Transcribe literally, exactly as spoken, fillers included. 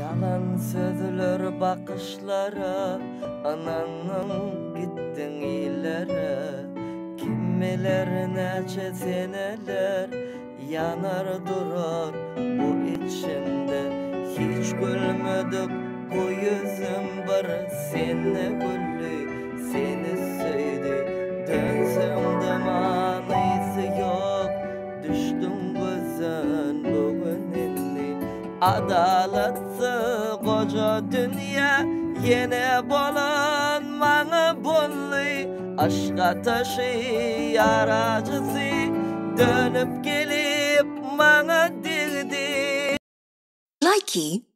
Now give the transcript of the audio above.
Yalan sözler bakışlara, ananım gittin ileri. Kimmeler neçe seneler yanar durar bu içimde. Hiç gülmedik bu yüzüm bir seni güllü, seni söyledi. Dönsem de manisi yok, düştüm gözün bugün inni. Adaletsi koca dünya yine bolanmanı bolli. Aşka taşı yaracısı dönüp gelip bana dirdi. Likey